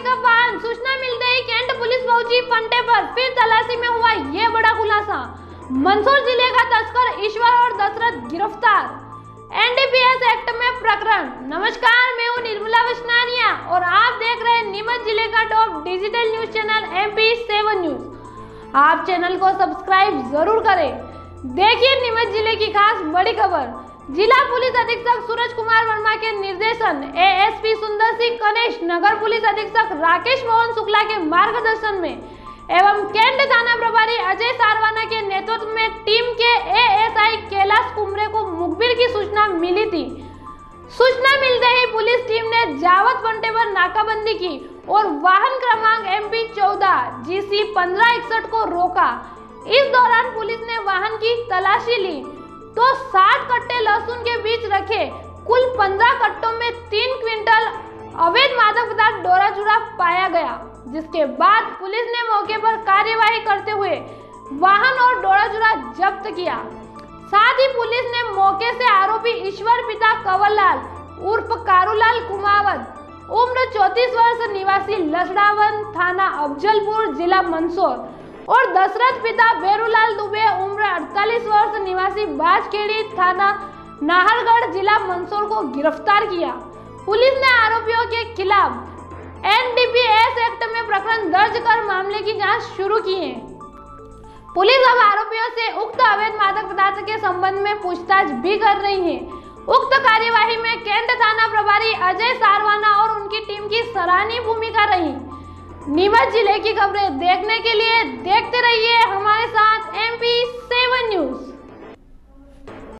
Pickup वाहन। सूचना मिलते ही कैंट पुलिस पहुंची फंटे पर, फिर तलाशी में हुआ ये बड़ा खुलासा। मंदसौर जिले का तस्कर ईश्वर और दशरथ गिरफ्तार, एनडीपीएस एक्ट में प्रकरण। नमस्कार, मैं हूं निर्मला वसनानिया और आप देख रहे हैं नीमच जिले का top digital news channel MP7 news. आप चैनल को सब्सक्राइब जरूर करें। देखिए नीमच जिले की खास बड़ी खबर। जिला पुलिस अधीक्षक सूरज कुमार वर्मा के निर्देशन, ASP सुंदर सिंह कनेश, नगर पुलिस अधीक्षक राकेश मोहन शुक्ला के मार्गदर्शन में एवं कैंट थाना प्रभारी अजय सारवाना के नेतृत्व में टीम के ASI कैलाश कुमरे को मुखबिर की सूचना मिली थी। सूचना मिलते ही पुलिस टीम ने जावत फंटे पर नाकाबंदी की और वाहन क्रमांक MP14 GC 1561 को रोका। इस दौरान पुलिस ने वाहन की तलाशी ली तो 60 कट्टे लहसुन के बीच रखे कुल 15 कट्टों में 3 क्विंटल अवैध मादक पदार्थ डोरा चूरा पाया गया, जिसके बाद पुलिस ने मौके पर कार्यवाही करते हुए वाहन और डोरा चूरा जब्त किया। साथ ही पुलिस ने मौके से आरोपी ईश्वर पिता कंवरलाल उर्फ कारूलाल कुमावत उम्र 34 वर्ष निवासी लसड़ावन थाना अफजलपुर जिला मंदसौर और दशरथ पिता बेरूलाल दुबे उम्र 48 वर्ष निवासी बाजखेड़ी थाना नाहरगढ़ जिला मंदसौर को गिरफ्तार किया। पुलिस ने आरोपियों के खिलाफ NDPS एक्ट में प्रकरण दर्ज कर मामले की जांच शुरू की है। पुलिस अब आरोपियों से उक्त अवैध मादक पदार्थ के संबंध में पूछताछ भी कर रही है। उक्त कार्यवाही में कैंट थाना प्रभारी अजय सारवाना और उनकी टीम की सराहनीय भूमिका रही। नीमच जिले की खबरें देखने के लिए देखते रहिए हमारे साथ MP7 न्यूज।